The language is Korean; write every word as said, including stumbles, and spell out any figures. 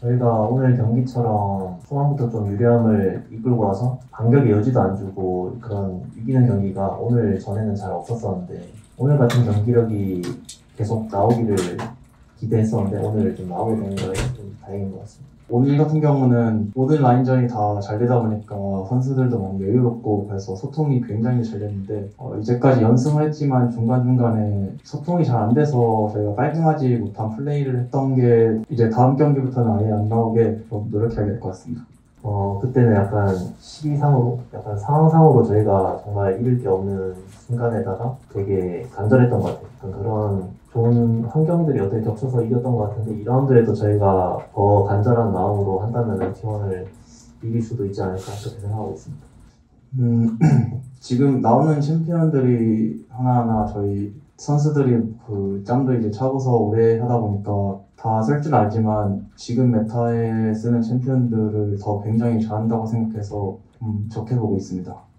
저희가 오늘 경기처럼 초반부터 좀 유리함을 이끌고 와서 반격의 여지도 안 주고 그런 이기는 경기가 오늘 전에는 잘 없었었는데, 오늘 같은 경기력이 계속 나오기를 기대했었는데 오늘 좀 나오게 된 거에 좀 다행인 것 같습니다. 오늘 같은 경우는 모든 라인전이 다 잘 되다 보니까 선수들도 많이 여유롭고 그래서 소통이 굉장히 잘 됐는데, 어, 이제까지 연승을 했지만 중간중간에 소통이 잘 안 돼서 저희가 깔끔하지 못한 플레이를 했던 게 이제 다음 경기부터는 아예 안 나오게 좀 노력해야 될 것 같습니다. 어, 그때는 약간 시기상으로, 약간 상황상으로 저희가 정말 잃을 게 없는 순간에다가 되게 간절했던 것 같아요. 약간 그런 좋은 환경들이 어떻게 겹쳐서 이겼던 것 같은데, 이 라운드에도 저희가 더 간절한 마음으로 한다면 티원을 이길 수도 있지 않을까 그렇게 생각하고 있습니다. 음, 지금 나오는 챔피언들이 하나하나 저희 선수들이 그 짬도 이제 차고서 오래 하다 보니까 다 쓸 줄 알지만 지금 메타에 쓰는 챔피언들을 더 굉장히 잘한다고 생각해서 음, 좋게 보고 있습니다.